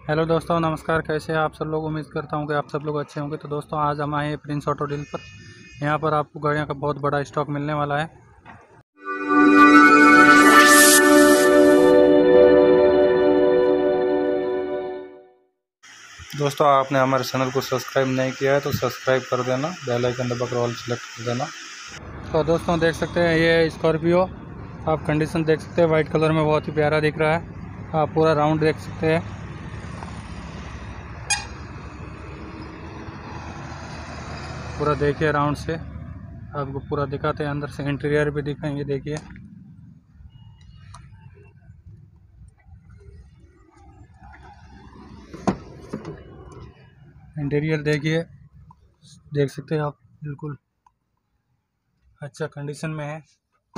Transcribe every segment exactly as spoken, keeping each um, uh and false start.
Hello दोस्तों, नमस्कार। कैसे हैं आप सब लोग? उम्मीद करता हूं कि आप सब लोग अच्छे होंगे। तो दोस्तों, आज हम आए हैं प्रिंस ऑटो डील पर। यहां पर आपको गाड़ियों का बहुत बड़ा स्टॉक मिलने वाला है। दोस्तों, आपने हमारे चैनल को सब्सक्राइब नहीं किया है तो सब्सक्राइब कर देना, बेल आइकन दबा कर ऑल सेलेक्ट कर देना। तो दोस्तों, देख सकते हैं ये स्कॉर्पियो, आप कंडीशन देख सकते हैं। वाइट कलर में बहुत ही प्यारा दिख रहा है। आप पूरा राउंड देख सकते हैं। पूरा देखिए राउंड से, आपको पूरा दिखाते हैं। अंदर से इंटीरियर भी दिखाएंगे। देखिए इंटीरियर देखिए, देख सकते हैं आप, बिल्कुल अच्छा कंडीशन में है।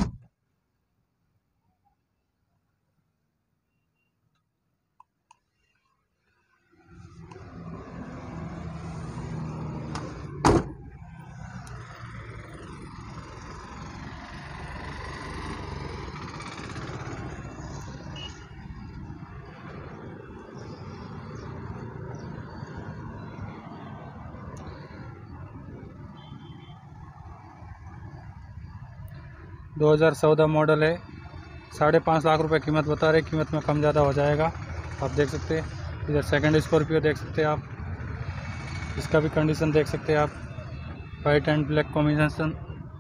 दो हज़ार चौदह मॉडल है। साढ़े पाँच लाख रुपए कीमत बता रहे। कीमत में कम ज़्यादा हो जाएगा। आप देख सकते हैं। इधर सेकंड स्कॉर्पियो देख सकते हैं आप, इसका भी कंडीशन देख सकते हैं आप। White and black combination.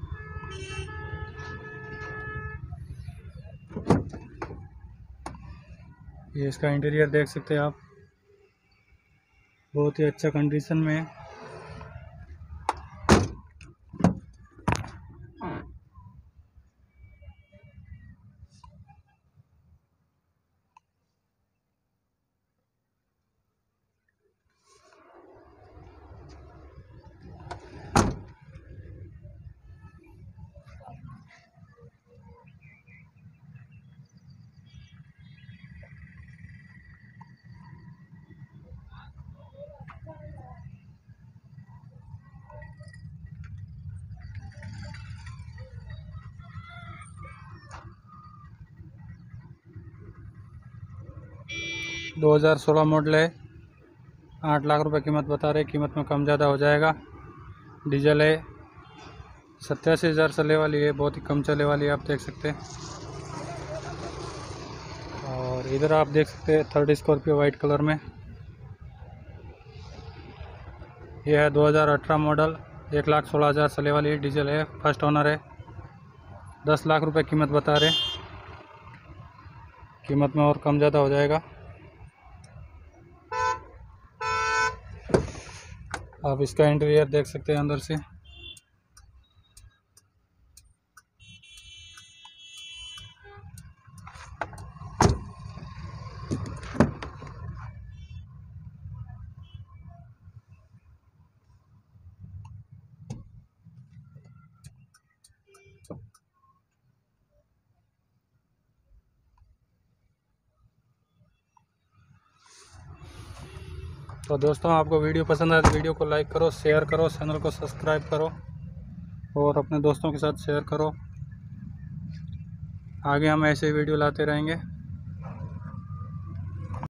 ये इसका इंटीरियर देख सकते हैं आप, बहुत ही अच्छा कंडीशन में है। दो हज़ार सोलह मॉडल है। आठ लाख रुपए कीमत बता रहे। कीमत में कम ज़्यादा हो जाएगा। डीजल है। सत्तासी हज़ार चले वाली है, बहुत ही कम चले वाली है, आप देख सकते हैं। और इधर आप देख सकते हैं थर्ड स्कॉर्पियो वाइट कलर में। यह है दो हज़ार अठारह मॉडल। एक लाख सोलह हज़ार चले वाली है, डीजल है, फर्स्ट ओनर है। दस लाख रुपए कीमत बता रहे। कीमत में और कम ज़्यादा हो जाएगा। आप इसका इंटीरियर देख सकते हैं अंदर से। तो दोस्तों, आपको वीडियो पसंद आए तो वीडियो को लाइक करो, शेयर करो, चैनल को सब्सक्राइब करो और अपने दोस्तों के साथ शेयर करो। आगे हम ऐसे वीडियो लाते रहेंगे।